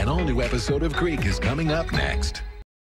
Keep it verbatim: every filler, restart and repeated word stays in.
An all-new episode of Greek is coming up next.